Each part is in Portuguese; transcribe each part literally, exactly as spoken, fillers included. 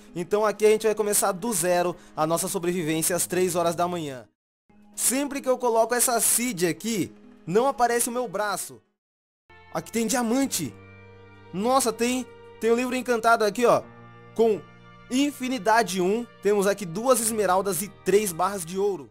Então aqui a gente vai começar do zero a nossa sobrevivência às três horas da manhã. Sempre que eu coloco essa seed aqui, não aparece o meu braço. Aqui tem diamante. Nossa, tem, tem um livro encantado aqui, ó, com infinidade um. Temos aqui duas esmeraldas e três barras de ouro.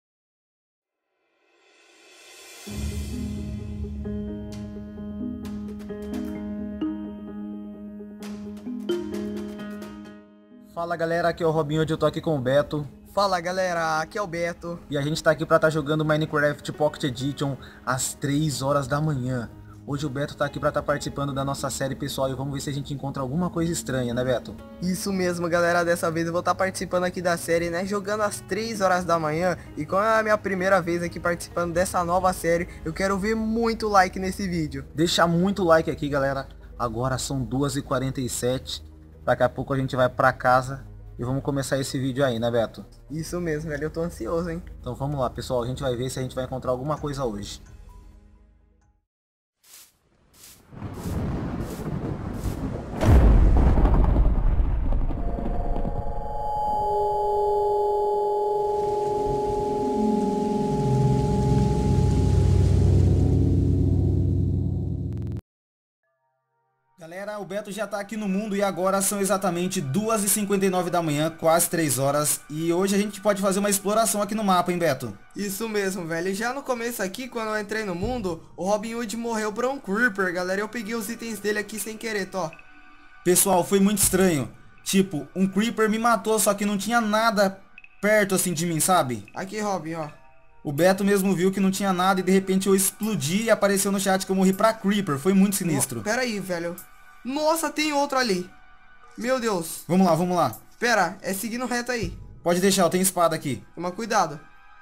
Fala galera, aqui é o Robinho, hoje eu tô aqui com o Beto. Fala galera, aqui é o Beto. E a gente tá aqui pra tá jogando Minecraft Pocket Edition às três horas da manhã. Hoje o Beto tá aqui pra tá participando da nossa série, pessoal, e vamos ver se a gente encontra alguma coisa estranha, né Beto? Isso mesmo galera, dessa vez eu vou estar tá participando aqui da série, né, jogando às três horas da manhã. E como é a minha primeira vez aqui participando dessa nova série, eu quero ver muito like nesse vídeo. Deixa muito like aqui galera, agora são duas e quarenta e sete. Daqui a pouco a gente vai pra casa e vamos começar esse vídeo aí, né Beto? Isso mesmo, velho, eu tô ansioso, hein? Então vamos lá, pessoal, a gente vai ver se a gente vai encontrar alguma coisa hoje. Galera, o Beto já tá aqui no mundo e agora são exatamente duas e cinquenta e nove da manhã, quase três horas. E hoje a gente pode fazer uma exploração aqui no mapa, hein, Beto? Isso mesmo, velho. Já no começo aqui, quando eu entrei no mundo, o Robin Hood morreu pra um Creeper, galera. Eu peguei os itens dele aqui sem querer, ó. Pessoal, foi muito estranho. Tipo, um Creeper me matou, só que não tinha nada perto assim de mim, sabe? Aqui, Robin, ó. O Beto mesmo viu que não tinha nada e de repente eu explodi e apareceu no chat que eu morri pra Creeper. Foi muito sinistro. No... Pera aí, velho. Nossa, tem outro ali. Meu Deus. Vamos lá, vamos lá. Pera, é seguindo reto aí. Pode deixar, eu tenho espada aqui. Toma cuidado.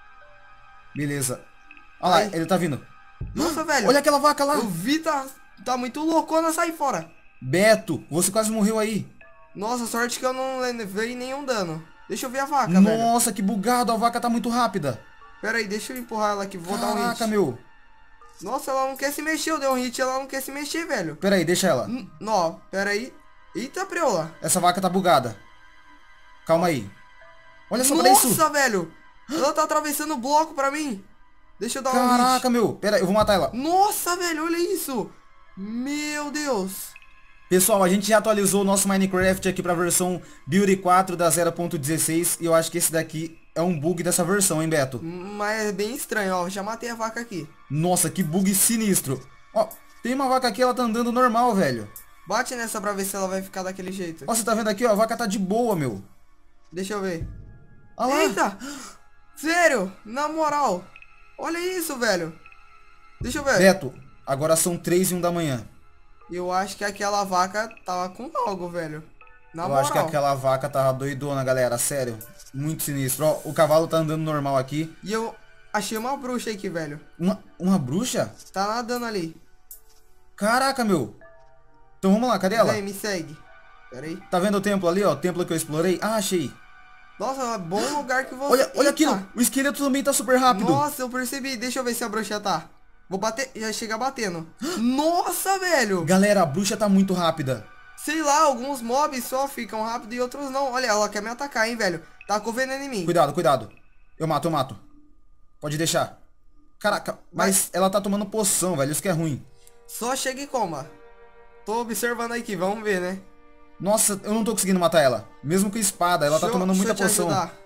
Beleza. Olha lá, ele tá vindo. Nossa, velho. Olha aquela vaca lá. Eu vi, tá, tá muito loucona, sai fora. Beto, você quase morreu aí. Nossa, sorte que eu não levei nenhum dano. Deixa eu ver a vaca, Nossa, velho. Nossa, que bugado, a vaca tá muito rápida. Pera aí, deixa eu empurrar ela aqui, vou Caraca, dar um hit. meu. Nossa, ela não quer se mexer, eu dei um hit, ela não quer se mexer, velho. Pera aí, deixa ela. N não, pera aí. Eita, preola. Essa vaca tá bugada. Calma aí. Olha só pra isso. Nossa, velho. Ela tá atravessando o bloco pra mim. Deixa eu dar um hit. Caraca, meu. Pera aí, eu vou matar ela. Nossa, velho, olha isso. Meu Deus. Pessoal, a gente já atualizou o nosso Minecraft aqui pra versão Build quatro da zero ponto dezesseis. E eu acho que esse daqui é um bug dessa versão, hein, Beto? Mas é bem estranho, ó. Já matei a vaca aqui. Nossa, que bug sinistro. Ó, tem uma vaca aqui, ela tá andando normal, velho. Bate nessa pra ver se ela vai ficar daquele jeito. Ó, você tá vendo aqui, ó, a vaca tá de boa, meu. Deixa eu ver. Olha lá. Eita! Sério? Na moral. Olha isso, velho. Deixa eu ver. Beto, agora são três e um da manhã. Eu acho que aquela vaca tava com algo, velho. Na eu moral. acho que aquela vaca tava doidona, galera, sério. Muito sinistro. Ó, o cavalo tá andando normal aqui. E eu achei uma bruxa aqui, velho. Uma, uma bruxa? Tá nadando ali. Caraca, meu. Então vamos lá, cadê ela? Vem, me segue. Pera aí. Tá vendo o templo ali, ó? O templo que eu explorei? Ah, achei. Nossa, bom lugar que você... Olha, olha Eita. aquilo. O esqueleto também tá super rápido. Nossa, eu percebi. Deixa eu ver se a bruxa tá. Vou bater, já chega batendo. Nossa, velho. Galera, a bruxa tá muito rápida. Sei lá, alguns mobs só ficam rápido e outros não. Olha, ela quer me atacar, hein, velho. Tá com veneno em mim. Cuidado, cuidado. Eu mato, eu mato. Pode deixar. Caraca, mas ela tá tomando poção, velho. Isso que é ruim. Só chega e coma. Tô observando aqui, vamos ver, né? Nossa, eu não tô conseguindo matar ela. Mesmo com espada, ela Deixa tá eu- tomando muita deixa eu te poção. ajudar.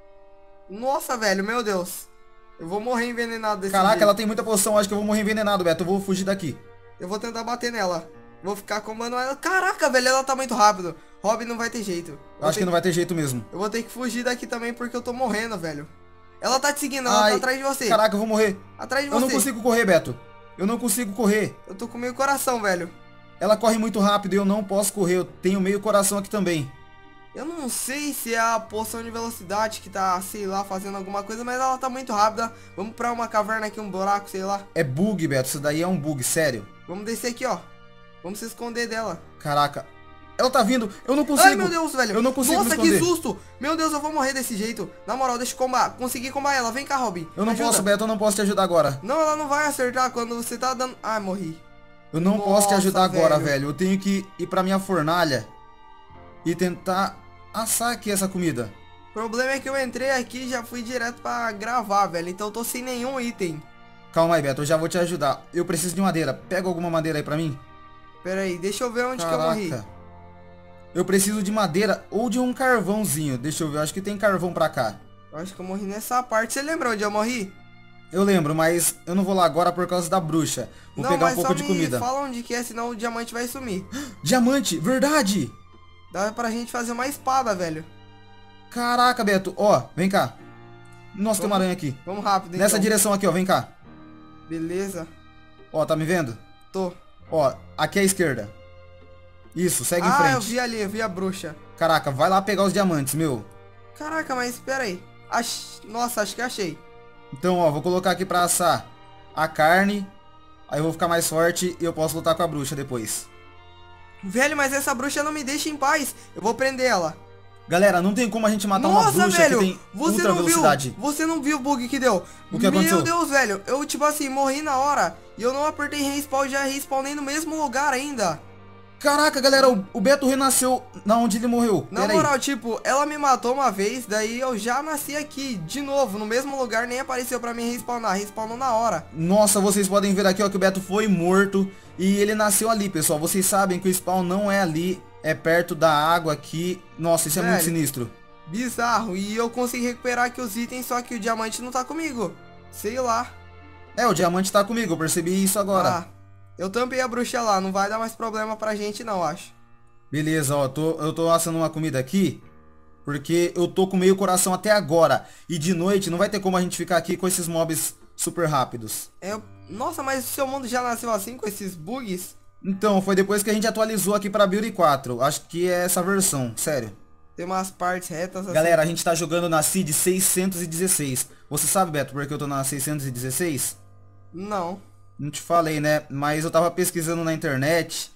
Nossa, velho, meu Deus. Eu vou morrer envenenado desse Caraca, jeito. ela tem muita poção. Acho que eu vou morrer envenenado, Beto. Eu vou fugir daqui. Eu vou tentar bater nela. Vou ficar comando ela. Caraca, velho, ela tá muito rápido. Robin não vai ter jeito. Eu Eu acho que não vai ter jeito mesmo. Eu vou ter que fugir daqui também porque eu tô morrendo, velho. Ela tá te seguindo, ela Ai, tá atrás de você. Caraca, eu vou morrer. Atrás de Eu você. não consigo correr, Beto. Eu não consigo correr. Eu tô com meio coração, velho. Ela corre muito rápido e eu não posso correr. Eu tenho meio coração aqui também. Eu não sei se é a poção de velocidade que tá, sei lá, fazendo alguma coisa, mas ela tá muito rápida. Vamos pra uma caverna aqui, um buraco, sei lá. É bug, Beto. Isso daí é um bug, sério. Vamos descer aqui, ó. Vamos se esconder dela. Caraca. Ela tá vindo. Eu não consigo. Ai, meu Deus, velho. Eu não consigo Nossa, me esconder. que susto. Meu Deus, eu vou morrer desse jeito. Na moral, deixa eu combar. Consegui combar ela. Vem cá, Robin. Eu não Ajuda. posso, Beto. Eu não posso te ajudar agora. Não, ela não vai acertar quando você tá dando... Ai, morri. Eu não Nossa, posso te ajudar agora, velho. velho. Eu tenho que ir pra minha fornalha e tentar assar aqui essa comida. O problema é que eu entrei aqui e já fui direto pra gravar, velho. Então eu tô sem nenhum item. Calma aí, Beto, eu já vou te ajudar. Eu preciso de madeira. Pega alguma madeira aí pra mim. Pera aí, deixa eu ver onde Caraca. que eu morri. Eu preciso de madeira ou de um carvãozinho. Deixa eu ver, eu acho que tem carvão pra cá. Eu acho que eu morri nessa parte. Você lembra onde eu morri? Eu lembro, mas eu não vou lá agora por causa da bruxa. Vou Não, pegar mas um pouco só de me comida. fala onde que é, senão o diamante vai sumir. Diamante, verdade! Dá pra gente fazer uma espada, velho. Caraca, Beto, ó, vem cá. Nossa, tem uma Vamos- aranha aqui. Vamos rápido, então. Nessa direção aqui, ó, vem cá. Beleza. Ó, tá me vendo? Tô. Ó, aqui à esquerda. Isso, segue em Ah, frente. eu vi ali, eu vi a bruxa. Caraca, vai lá pegar os diamantes, meu. Caraca, mas espera aí. Ach... Nossa, acho que achei. Então, ó, vou colocar aqui pra assar a carne. Aí eu vou ficar mais forte e eu posso lutar com a bruxa depois. Velho, mas essa bruxa não me deixa em paz. Eu vou prender ela. Galera, não tem como a gente matar uma Nossa, bruxa velho, que tem você ultra não viu, velocidade. você não viu o bug que deu. O que aconteceu? Meu Deus, velho, eu tipo assim, morri na hora e eu não apertei respawn e já respawnei no mesmo lugar ainda. Caraca, galera, o, o Beto renasceu na onde ele morreu. Na Pera aí. moral, tipo, ela me matou uma vez, daí eu já nasci aqui, de novo, no mesmo lugar, nem apareceu pra mim respawnar, respawnou na hora. Nossa, vocês podem ver aqui, ó, que o Beto foi morto e ele nasceu ali, pessoal. Vocês sabem que o spawn não é ali, é perto da água aqui. Nossa, isso é muito Velho. sinistro. Bizarro, e eu consegui recuperar aqui os itens, só que o diamante não tá comigo. Sei lá. É, o diamante tá comigo, eu percebi isso agora. Ah, eu tampei a bruxa lá, não vai dar mais problema pra gente não, acho. Beleza, ó, tô, eu tô assando uma comida aqui, porque eu tô com meio coração até agora. E de noite não vai ter como a gente ficar aqui com esses mobs super rápidos. É, nossa, mas o seu mundo já nasceu assim com esses bugs? Então, foi depois que a gente atualizou aqui pra Beauty quatro. Acho que é essa versão, sério. Tem umas partes retas assim. Galera, a gente tá jogando na Seed seiscentos e dezesseis. Você sabe, Beto, por que eu tô na seiscentos e dezesseis? Não. Não te falei, né? Mas eu tava pesquisando na internet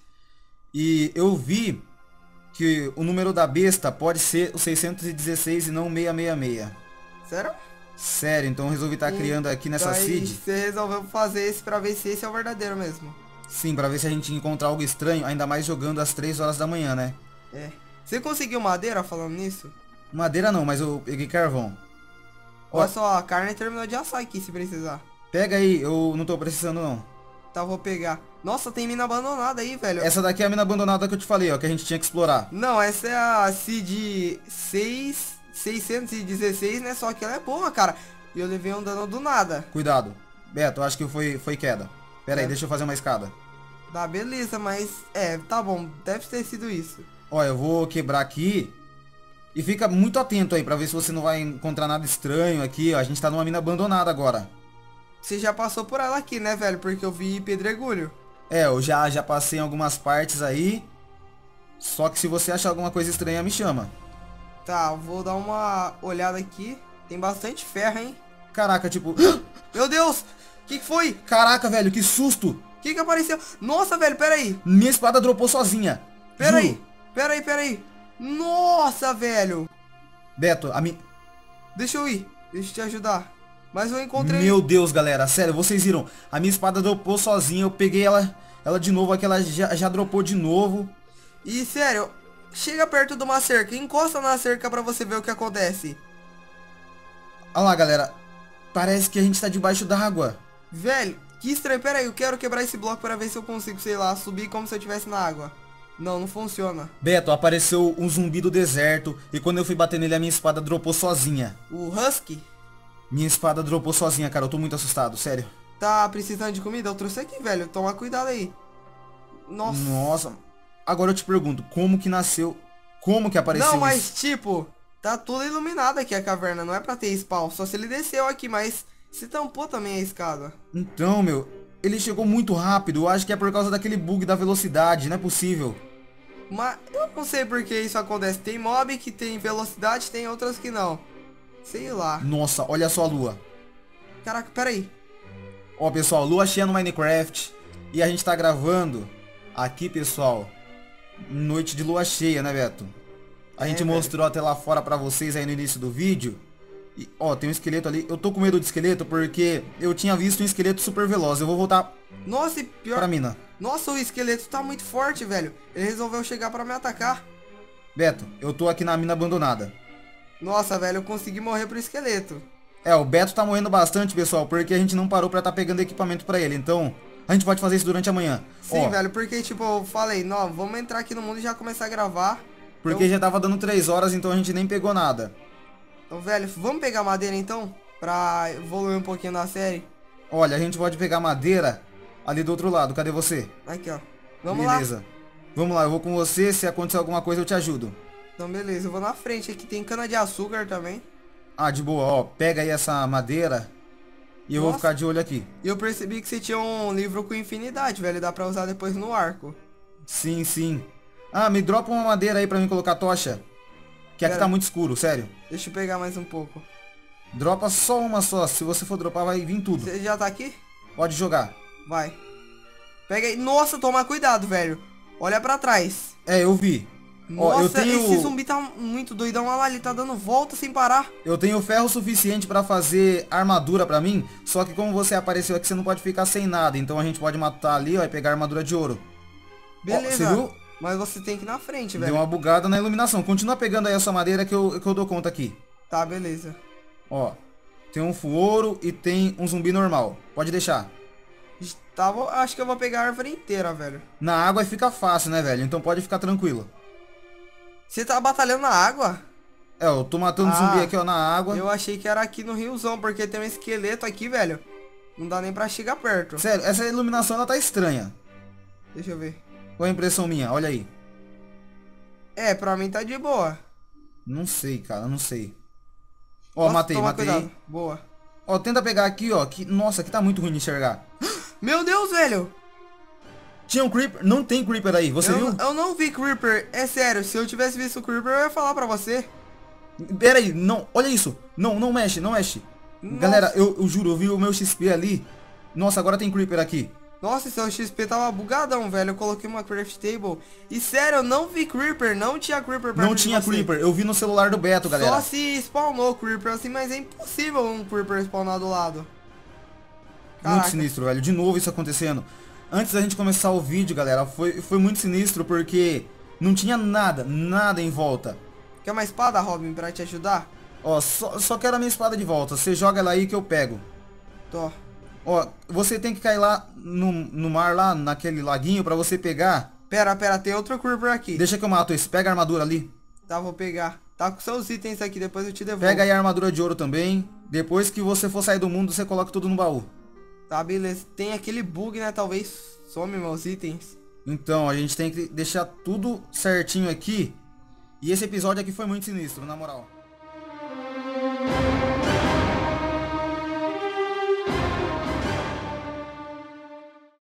e eu vi que o número da besta pode ser o seiscentos e dezesseis e não o seiscentos e sessenta e seis. Sério? Sério, então eu resolvi estar criando aqui nessa Daí seed. você resolveu fazer esse pra ver se esse é o verdadeiro mesmo. Sim, pra ver se a gente encontrar algo estranho, ainda mais jogando às três horas da manhã, né? É. Você conseguiu madeira falando nisso? Madeira não, mas eu peguei carvão. Ó, Olha só, a carne terminou de assar aqui se precisar. pega aí, eu não tô precisando não. Tá, vou pegar. Nossa, tem mina abandonada aí, velho. Essa daqui é a mina abandonada que eu te falei, ó, que a gente tinha que explorar. Não, essa é a Seed seis, seiscentos e dezesseis, né? Só que ela é boa, cara. E eu levei um dano do nada. Cuidado. Beto, eu acho que foi, foi queda. Pera aí, É. deixa eu fazer uma escada. Tá, beleza, mas... É, tá bom. Deve ter sido isso. Ó, eu vou quebrar aqui. E fica muito atento aí pra ver se você não vai encontrar nada estranho aqui, ó. A gente tá numa mina abandonada agora. Você já passou por ela aqui, né, velho? Porque eu vi pedregulho. É, eu já, já passei em algumas partes aí. Só que se você achar alguma coisa estranha, me chama. Tá, vou dar uma olhada aqui. Tem bastante ferro, hein? Caraca, tipo... Meu Deus! O que, que foi? O Caraca, velho, que susto! que, que apareceu? Nossa, velho, pera aí. Minha espada dropou sozinha. Pera Juro. aí. Pera aí, pera aí. Nossa, velho. Beto, a minha... Deixa eu ir. Deixa eu te ajudar. Mas eu encontrei... Meu Deus, galera, sério, vocês viram? A minha espada dropou sozinha, eu peguei ela, ela de novo, aqui ela já, já dropou de novo. E, sério, chega perto de uma cerca. Encosta na cerca pra você ver o que acontece. Olha lá, galera. Parece que a gente tá debaixo d'água. Velho, que estranho. Pera aí, eu quero quebrar esse bloco pra ver se eu consigo, sei lá, subir como se eu estivesse na água. Não, não funciona. Beto, apareceu um zumbi do deserto e quando eu fui bater nele, a minha espada dropou sozinha. O Husky Minha espada dropou sozinha, cara. Eu tô muito assustado, sério. tá precisando de comida? Eu trouxe aqui, velho. Toma cuidado aí. Nossa. Nossa. Agora eu te pergunto, como que nasceu... Como que apareceu Não, isso? mas tipo, tá tudo iluminado aqui a caverna. Não é pra ter spawn. Só se ele desceu aqui, mas se tampou também a escada. Então, meu... Ele chegou muito rápido. Eu acho que é por causa daquele bug da velocidade. Não é possível. Mas eu não sei por que isso acontece. Tem mob que tem velocidade, tem outras que não. Sei lá. Nossa, olha só a lua. Caraca, pera aí. Ó, pessoal, lua cheia no Minecraft. E a gente tá gravando aqui, pessoal, noite de lua cheia, né, Beto? A É, gente velho. mostrou até lá fora pra vocês aí no início do vídeo. E, ó, tem um esqueleto ali. Eu tô com medo de esqueleto porque eu tinha visto um esqueleto super veloz. Eu vou voltar Nossa, e pior... pra mina. Nossa, o esqueleto tá muito forte, velho. Ele resolveu chegar pra me atacar. Beto, eu tô aqui na mina abandonada. Nossa, velho, eu consegui morrer pro esqueleto. É, o Beto tá morrendo bastante, pessoal, porque a gente não parou pra tá pegando equipamento pra ele. Então, a gente pode fazer isso durante a manhã. Sim, Ó, velho, porque tipo, eu falei, não, vamos entrar aqui no mundo e já começar a gravar. porque Eu- já tava dando três horas, então a gente nem pegou nada. Então, velho, vamos pegar madeira então? Pra evoluir um pouquinho na série. Olha, a gente pode pegar madeira ali do outro lado. Cadê você? Aqui, ó. Vamos Beleza. lá. Vamos lá, eu vou com você. Se acontecer alguma coisa, eu te ajudo. Então, beleza, eu vou na frente. Aqui tem cana de açúcar também. Ah, de boa, ó. Pega aí essa madeira e eu vou Nossa. ficar de olho aqui. E eu percebi que você tinha um livro com infinidade, velho. Dá pra usar depois no arco. Sim, sim. Ah, me dropa uma madeira aí pra mim colocar tocha. Que aqui Pera. tá muito escuro, sério. Deixa eu pegar mais um pouco. Dropa só uma só. Se você for dropar, vai vir tudo. Você já tá aqui? Pode jogar. Vai. Pega aí. Nossa, toma cuidado, velho. Olha pra trás. É, eu vi. Nossa, Ó, eu tenho... esse zumbi tá muito doidão. Olha lá, ele tá dando volta sem parar. Eu tenho ferro suficiente pra fazer armadura pra mim. Só que como você apareceu aqui, você não pode ficar sem nada. Então a gente pode matar ali, ó, e pegar armadura de ouro. Beleza. Ó, você viu? Mas você tem que ir na frente, Deu velho. uma bugada na iluminação. Continua pegando aí a sua madeira que eu, que eu dou conta aqui. Tá, beleza. Ó, tem um fuouro e tem um zumbi normal. Pode deixar. Tá, vou- acho que eu vou pegar a árvore inteira, velho. Na água fica fácil, né, velho? Então pode ficar tranquilo. Você tá batalhando na água? É, eu tô matando Ah, zumbi aqui, ó, na água. Eu achei que era aqui no riozão, porque tem um esqueleto aqui, velho. Não dá nem pra chegar perto. Sério, essa iluminação ela tá estranha. Deixa eu ver. Qual é a impressão minha? Olha aí. É, pra mim tá de boa. Não sei, cara, não sei. Ó, Nossa, matei, toma matei. cuidado. Boa. Ó, tenta pegar aqui, ó. Que... Nossa, aqui tá muito ruim de enxergar. Meu Deus, velho. Tinha um creeper. Não tem creeper aí, você Eu, viu? eu não vi Creeper. É sério, se eu tivesse visto o Creeper, eu ia falar pra você. Pera aí, não, olha isso. Não, não mexe, não mexe. Nossa. Galera, eu, eu juro, eu vi o meu X P ali. Nossa, agora tem creeper aqui. Nossa, seu X P tava bugadão, velho. Eu coloquei uma craft table. E sério, eu não vi Creeper. Não tinha Creeper perto Não de tinha você. creeper, eu vi no celular do Beto, galera. Só se spawnou Creeper assim, mas é impossível um Creeper spawnar do lado. Muito Caraca. sinistro, velho. De novo isso acontecendo. Antes da gente começar o vídeo, galera, foi, foi muito sinistro porque não tinha nada, nada em volta. Quer uma espada, Robin, pra te ajudar? Ó, só, só quero a minha espada de volta. Você joga ela aí que eu pego. Tô. Ó, você tem que cair lá no, no mar, lá naquele laguinho pra você pegar. Pera, pera, tem outro Creeper aqui. Deixa que eu mato esse. Pega a armadura ali. Tá, vou pegar. Tá com seus itens aqui, depois eu te devolvo. Pega aí a armadura de ouro também. Depois que você for sair do mundo, você coloca tudo no baú. Tá, beleza. Tem aquele bug, né? Talvez some meus itens. Então, a gente tem que deixar tudo certinho aqui. E esse episódio aqui foi muito sinistro, na moral.